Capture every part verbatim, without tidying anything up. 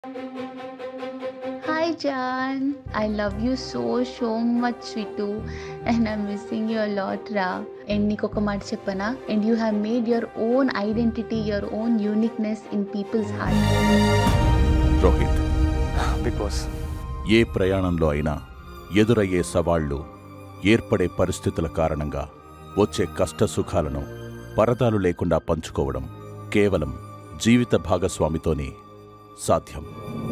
Hi Jan, I love you so so much Sweetu and I'm missing you a lot Ra. And నీకు ఒక మాట చెప్పనా, and you have made your own identity, your own uniqueness in people's heart. Rohit, Bigg Boss ఏ ప్రయాణంలో అయినా ఎదురయ్యే సవాళ్లు, ఏర్పడే పరిస్థితుల కారణంగా వచ్చే కష్ట సుఖాలను పరదాలు లేకుండా పంచుకోవడం కేవలం జీవిత భాగస్వామితోనే సాధ్యం.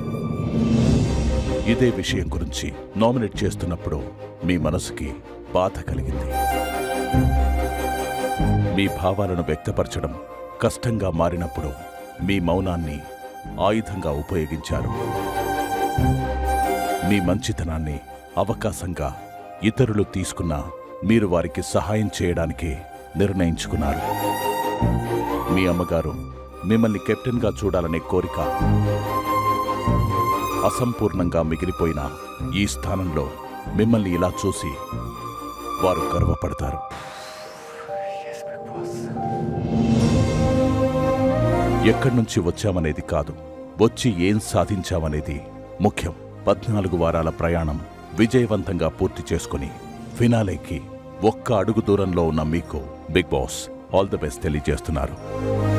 ఇదే విషయం గురించి నామినేట్ చేస్తున్నప్పుడు మీ మనసుకి బాధ కలిగింది. మీ భావాలను వ్యక్తపరచడం కష్టంగా మారినప్పుడు మీ మౌనాన్ని ఆయుధంగా ఉపయోగించారు. మీ మంచితనాన్ని అవకాశంగా ఇతరులు తీసుకున్నా మీరు వారికి సహాయం చేయడానికే నిర్ణయించుకున్నారు. మీ అమ్మగారు మిమ్మల్ని కెప్టెన్గా చూడాలనే కోరిక అసంపూర్ణంగా మిగిలిపోయిన ఈ స్థానంలో మిమ్మల్ని ఇలా చూసి వారు గర్వపడతారు. ఎక్కడి నుంచి వచ్చామనేది కాదు, వచ్చి ఏం సాధించామనేది ముఖ్యం. పద్నాలుగు వారాల ప్రయాణం విజయవంతంగా పూర్తి చేసుకుని ఫినాలేకి ఒక్క అడుగు దూరంలో ఉన్న మీకు Bigg Boss all the best తెలియజేస్తున్నారు.